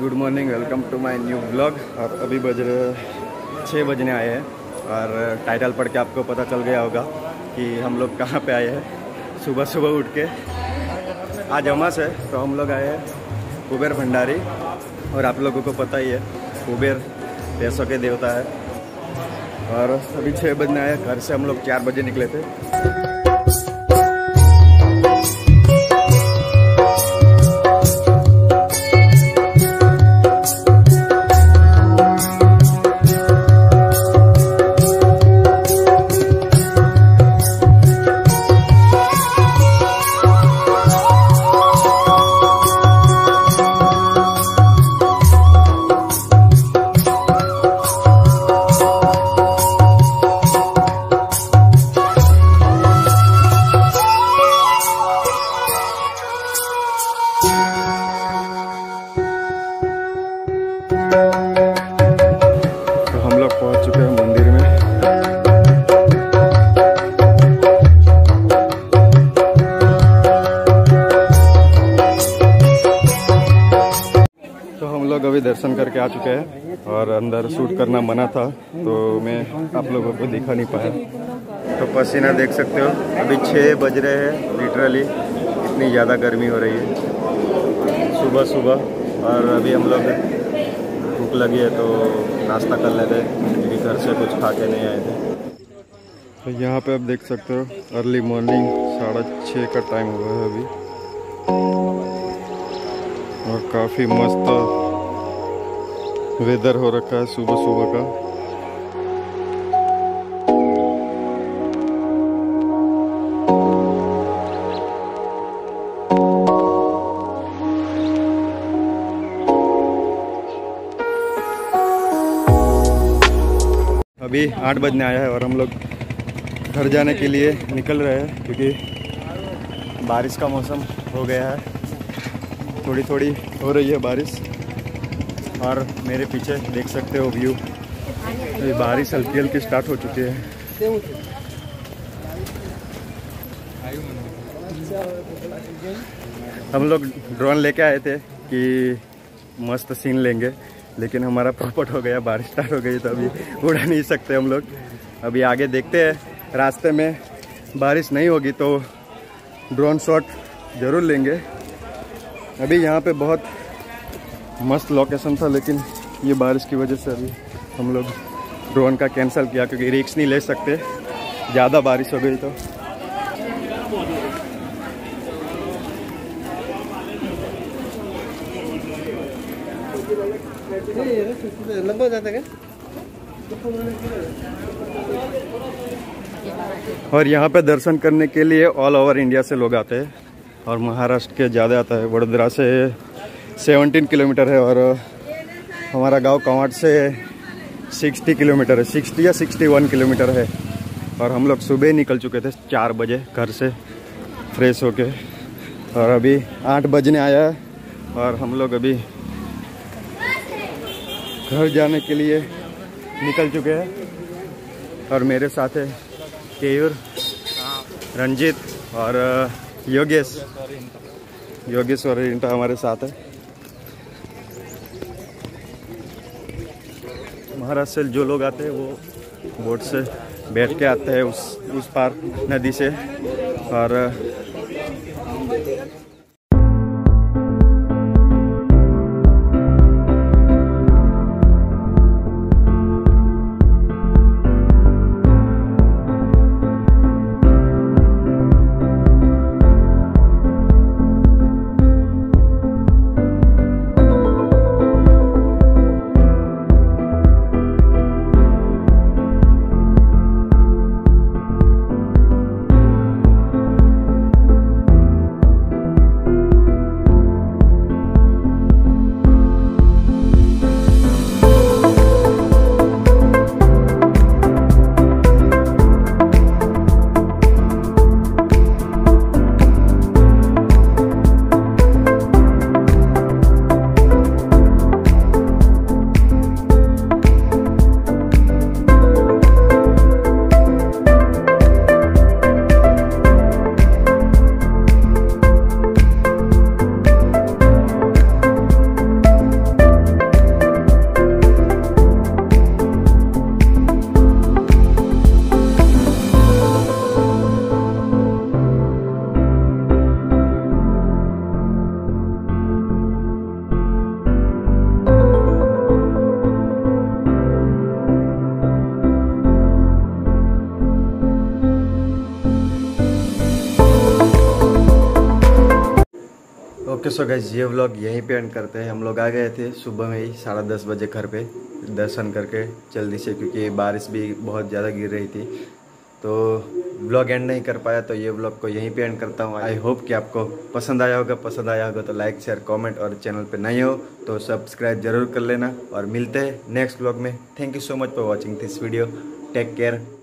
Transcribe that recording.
Good morning, welcome to my new blog. और अभी बज रहे 6 बजने आए हैं और टाइटल पढ़ के आपको पता चल गया होगा कि हम लोग कहाँ पे आए हैं। सुबह सुबह उठ के आज अमास है तो हम लोग आए हैं कुबेर भंडारी। और आप लोगों को पता ही है कुबेर पैसों के देवता है। और अभी 6 बजने आए, घर से हम लोग 4 बजे निकले थे। लोग अभी दर्शन करके आ चुके हैं और अंदर शूट करना मना था तो मैं आप लोगों को दिखा नहीं पाया। तो पसीना देख सकते हो, अभी 6 बज रहे हैं। लिटरली इतनी ज़्यादा गर्मी हो रही है सुबह सुबह। और अभी हम लोग भूख लगी है तो नाश्ता कर लेते हैं क्योंकि घर से कुछ खा के नहीं आए थे। तो यहाँ पे आप देख सकते हो अर्ली मॉर्निंग 6:30 का टाइम हुआ है अभी और काफ़ी मस्त वेदर हो रखा है सुबह सुबह का। अभी 8 बजने आया है और हम लोग घर जाने के लिए निकल रहे हैं क्योंकि बारिश का मौसम हो गया है। थोड़ी थोड़ी हो रही है बारिश और मेरे पीछे देख सकते हो व्यू। अभी बारिश हल्की हल्की स्टार्ट हो चुकी है। हम लोग ड्रोन लेके आए थे कि मस्त सीन लेंगे, लेकिन हमारा प्रॉपर्ट हो गया, बारिश स्टार्ट हो गई तो अभी उड़ा नहीं सकते हम लोग। अभी आगे देखते हैं, रास्ते में बारिश नहीं होगी तो ड्रोन शॉट ज़रूर लेंगे। अभी यहाँ पे बहुत मस्त लोकेशन था लेकिन ये बारिश की वजह से अभी हम लोग ड्रोन का कैंसिल किया क्योंकि रिस्क नहीं ले सकते, ज़्यादा बारिश हो गई तो। और यहाँ पे दर्शन करने के लिए ऑल ओवर इंडिया से लोग आते हैं और महाराष्ट्र के ज़्यादा आता है। वडोदरा से 17 किलोमीटर है और हमारा गांव कवाट से 60 किलोमीटर है, 60 या 61 किलोमीटर है। और हम लोग सुबह निकल चुके थे 4 बजे घर से फ्रेश होके और अभी 8 बजने आया है और हम लोग अभी घर जाने के लिए निकल चुके हैं। और मेरे साथ है केयूर, रंजीत और योगेश और रिंटा हमारे साथ है। महाराष्ट्र से जो लोग आते हैं वो बोट से बैठ के आते हैं उस पार नदी से। और ओके सो गाइस, ये व्लॉग यहीं पे एंड करते हैं। हम लोग आ गए थे सुबह में ही 10:30 बजे घर पे, दर्शन करके जल्दी से, क्योंकि बारिश भी बहुत ज़्यादा गिर रही थी तो व्लॉग एंड नहीं कर पाया। तो ये व्लॉग को यहीं पे एंड करता हूँ। आई होप कि आपको पसंद आया होगा तो लाइक शेयर कमेंट, और चैनल पे नए हो तो सब्सक्राइब जरूर कर लेना। और मिलते हैं नेक्स्ट व्लॉग में। Thank you so much for watching this video. Take care.